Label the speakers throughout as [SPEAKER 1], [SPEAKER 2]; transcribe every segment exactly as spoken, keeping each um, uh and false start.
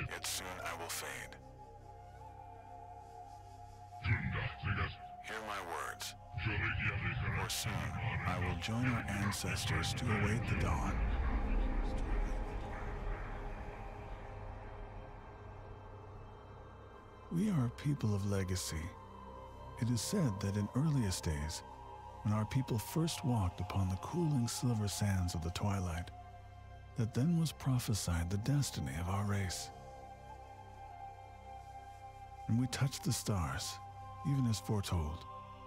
[SPEAKER 1] yet soon I will fade. Hear my words, for soon I will join our ancestors to await the dawn. We are a people of legacy. It is said that in earliest days, when our people first walked upon the cooling silver sands of the twilight, that then was prophesied the destiny of our race. And we touched the stars, even as foretold.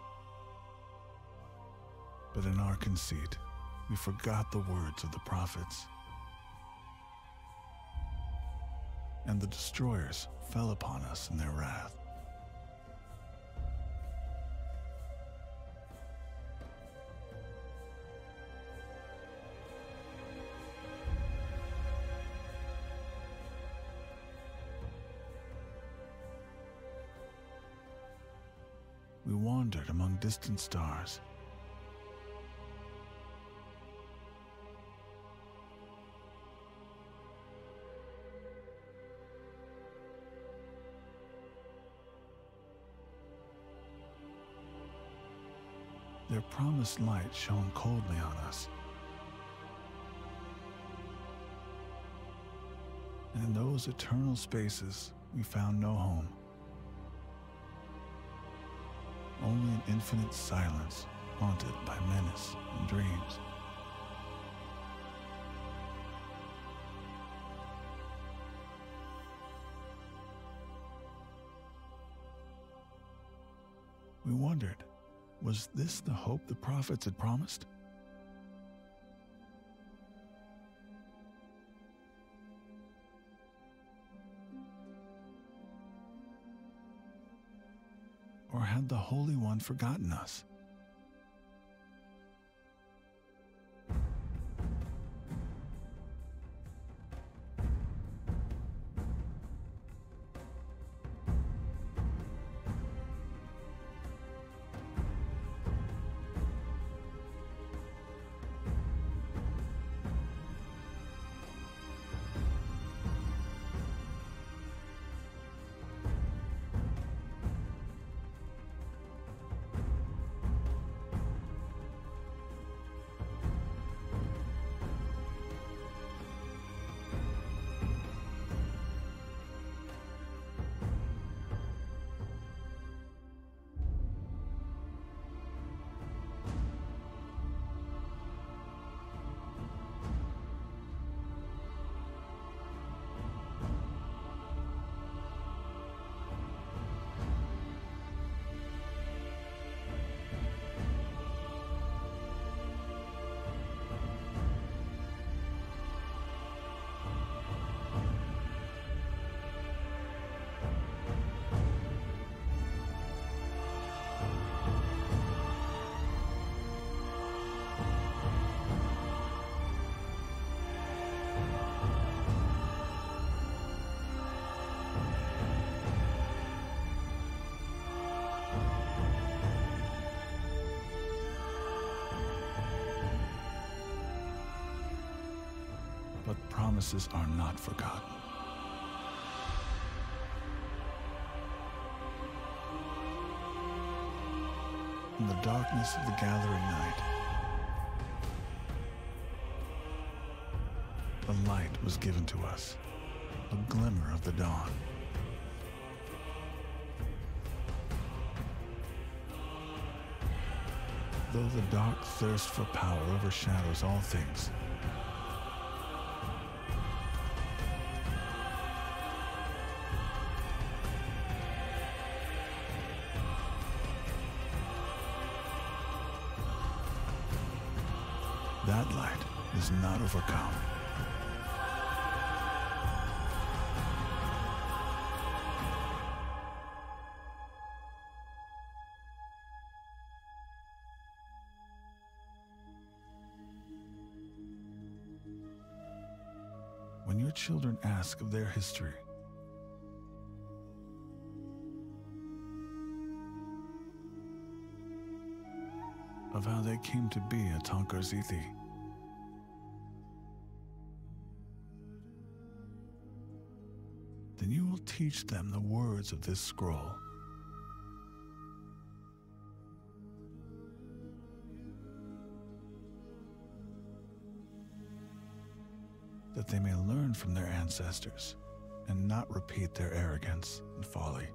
[SPEAKER 1] But in our conceit, we forgot the words of the prophets. And the destroyers fell upon us in their wrath. We wandered among distant stars. Their promised light shone coldly on us. And in those eternal spaces, we found no home. Only an infinite silence haunted by menace and dreams. We wondered, was this the hope the prophets had promised? Or had the Holy One forgotten us? But promises are not forgotten. In the darkness of the gathering night, a light was given to us, a glimmer of the dawn. Though the dark thirst for power overshadows all things, that light is not overcome. When your children ask of their history, of how they came to be a Atankharzim, then you will teach them the words of this scroll. That they may learn from their ancestors and not repeat their arrogance and folly.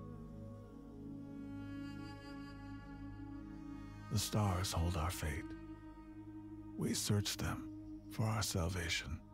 [SPEAKER 1] The stars hold our fate. We search them for our salvation.